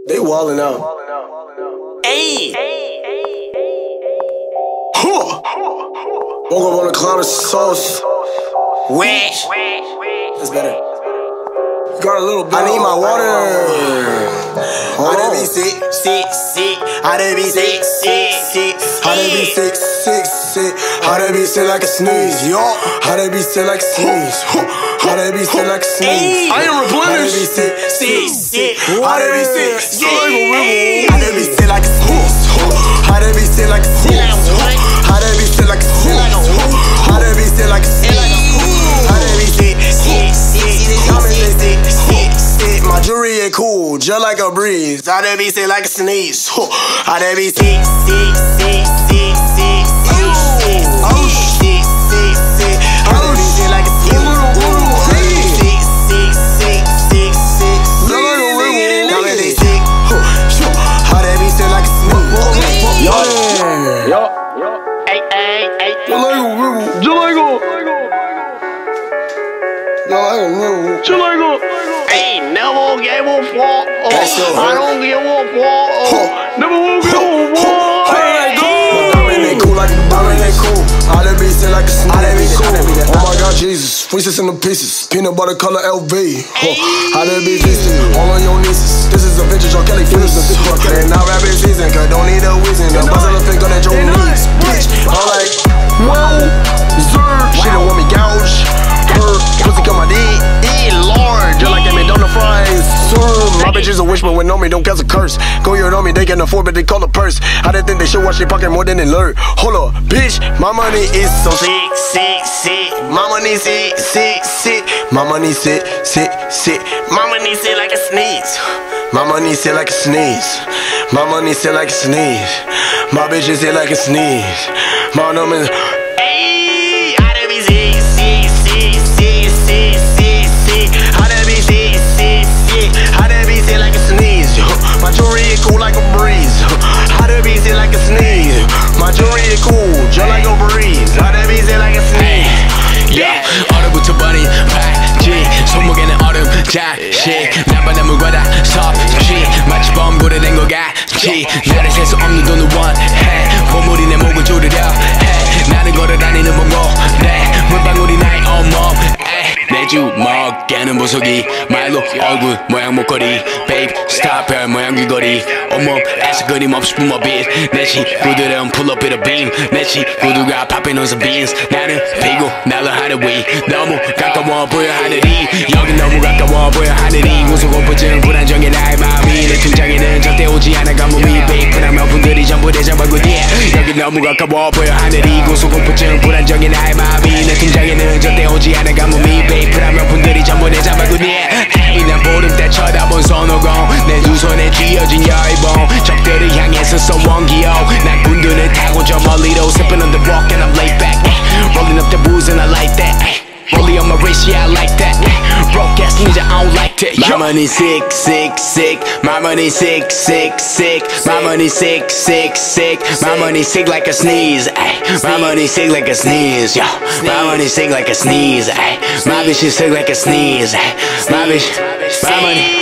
They wildin' out. Hey. Huh. Woke up on a cloud of sauce. Wet. That's better. Got a little bit. I need my water. Hold on. Sick. How they be sick, sick. How they be sick, sick. How they be sick like a sneeze, yo. How they be sick like a sneeze. How they be sick like a sneeze. I am replenished. How they be sick. How they be sick, How they be sick like a sneeze. How they be sick like a sneeze. How they be sick like a sneeze. How they be sick like a sneeze. How they be sick. My jewelry ain't cool, just like a breeze. How they be sick like a sneeze. How they be sick. Ain't never gave a fuck. I don't give a fuck. Never will give a fuck. My diamond ain't cool like a diamond ain't cool. How they be sick like a snake. Oh my God, Jesus, pieces in the pieces. Peanut butter color LV. How they be feasting all on your nieces. This is a vintage on Kelly Fleece. And now rap is season, cause don't need a reason. The buzz of the finger that your knees. Bitch, I'm like, whoa, sir. She don't want me gouged. Her pussy come my dick. Lord, just like that McDonald's fries. My bitch is a wish, but when on me, don't cause a curse. Go here on me, they can afford, but they call a purse. I didn't think they should watch their pocket more than they learn. Hold up, bitch, my money is so sick. My money sick. My money sick. My money sick like a sneeze. My money sick like a sneeze. My money sick like a sneeze. My bitch is sick like a sneeze. My number is. My jewelry is cool like a breeze. How they be sick like a sneeze. My jewelry is cool, just like a breeze. How they be sick like a sneeze. Yeah, 얼음부터 버린 팔찌 손목에는 얼음 자식 나만의 거다 섭취 마치 범고래 된 것 같지 나를 셀 수 없는 돈을 원해 보물이 내 목을 조르려 해 나는 걸어다니는 범고래 물방울이 나의 온몸 내 주먹에는 보석이 말로 얼굴 모양 목걸이 Babe stop 별 모양 귀걸이 온몸에서 끊임없이 뿜어빛 내 친구들은 pull up with a beam 내 친구들과 popping on some beans 나는 피고 날아하는 위 너무 가까워 보여 하늘이 여기 너무 가까워 보여 하늘이 고소공포증 불안정해 나의 마음이 내 등장에는 절대 오지 않아 가뭄이 베이프랑 명품들이 전부 내 잡아고 여기 너무 가까워 보여 하늘이 고소공포증 불안정해 나의 마음이 내 등장에는 절대 오지 않아 가뭄이 베이프랑 명품들이 전부 내 잡아고 에이 난 보름달 쳐다본 손오공 내 두 손에 쥐어진 열봉 적들을 향해서 쏘원기요 난 군두를 타고 저 멀리로 sipping on the rock and I'm laid back rolling up the booze and I like that rolling on my wrist yeah I like that broke ass ninja I don't like that my money sick my money sick my money sick my money sick like a sneeze my money sick like a sneeze yo my money sick like a sneeze my bitch is sick like a sneeze my bitch my money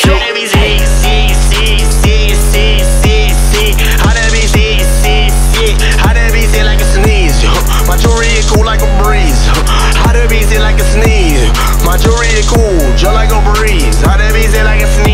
My jewelry is cool like a breeze. How they be sick like a sneeze. My jewelry is cool, just like a breeze. How they be sick like a sneeze.